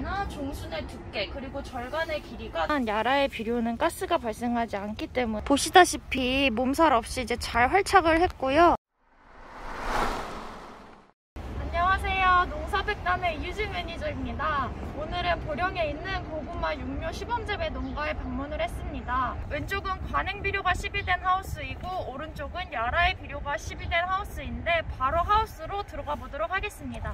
잎색이나 종순의 두께 그리고 절간의 길이가 야라의 비료는 가스가 발생하지 않기 때문에 보시다시피 몸살 없이 이제 잘 활착을 했고요. 안녕하세요. 농사백단의 이유진 매니저입니다. 오늘은 보령에 있는 고구마 육묘 시범재배 농가에 방문을 했습니다. 왼쪽은 관행 비료가 시비된 하우스이고 오른쪽은 야라의 비료가 시비된 하우스인데 바로 하우스로 들어가 보도록 하겠습니다.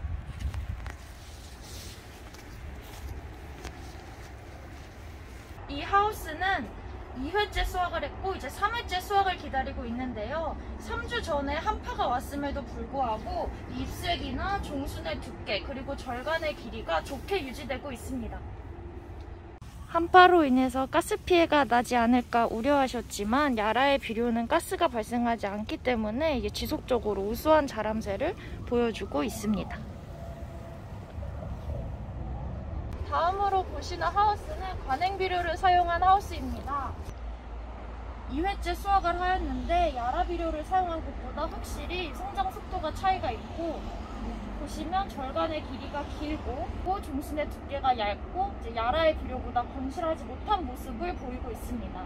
이 하우스는 2회째 수확을 했고 이제 3회째 수확을 기다리고 있는데요. 3주 전에 한파가 왔음에도 불구하고 잎색이나 종순의 두께 그리고 절간의 길이가 좋게 유지되고 있습니다. 한파로 인해서 가스 피해가 나지 않을까 우려하셨지만 야라의 비료는 가스가 발생하지 않기 때문에 이게 지속적으로 우수한 자람새를 보여주고 있습니다. 다음으로 보시는 하우스는 관행 비료를 사용한 하우스입니다. 2회째 수확을 하였는데 야라 비료를 사용한 것보다 확실히 성장 속도가 차이가 있고 보시면 절간의 길이가 길고 종순의 두께가 얇고 이제 야라의 비료보다 건실하지 못한 모습을 보이고 있습니다.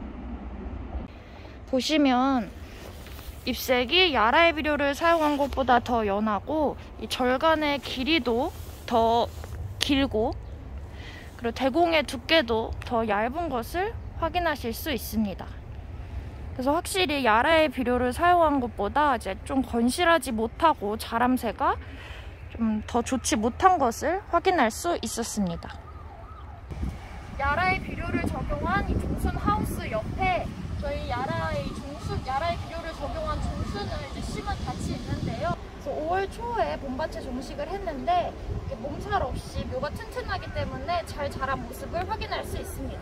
보시면 잎색이 야라의 비료를 사용한 것보다 더 연하고 이 절간의 길이도 더 길고 그리고 대공의 두께도 더 얇은 것을 확인하실 수 있습니다. 그래서 확실히 야라의 비료를 사용한 것보다 이제 좀 건실하지 못하고 자람새가 좀 더 좋지 못한 것을 확인할 수 있었습니다. 야라의 비료를 적용한 이 종순 하우스 옆에 저희 야라의 비료를 적용한 종순을 이제 심은 밭이 있는데요. 그래서 5월 초에 봄밭에 종식을 했는데 몸살 없이 묘가 튼튼하기 때문에 잘 자란 모습을 확인할 수 있습니다.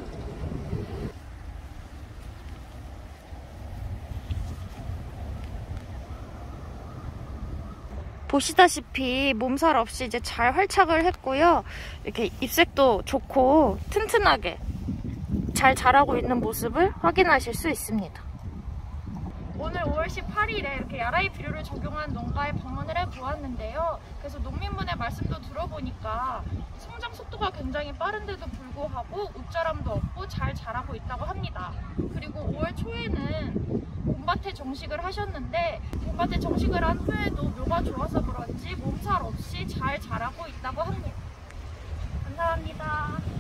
보시다시피 몸살 없이 이제 잘 활착을 했고요. 이렇게 잎색도 좋고 튼튼하게 잘 자라고 있는 모습을 확인하실 수 있습니다. 오늘 5월 18일에 이렇게 야라의 비료를 적용한 농가에 방문을 해보았는데요. 그래서 농민분의 말씀도 들어보니까 성장 속도가 굉장히 빠른데도 불구하고 잎자람도 없고 잘 자라고 있다고 합니다. 그리고 5월 초에는 봄밭에 정식을 하셨는데 봄밭에 정식을 한 후에도 묘가 좋아서 그런지 몸살 없이 잘 자라고 있다고 합니다. 감사합니다.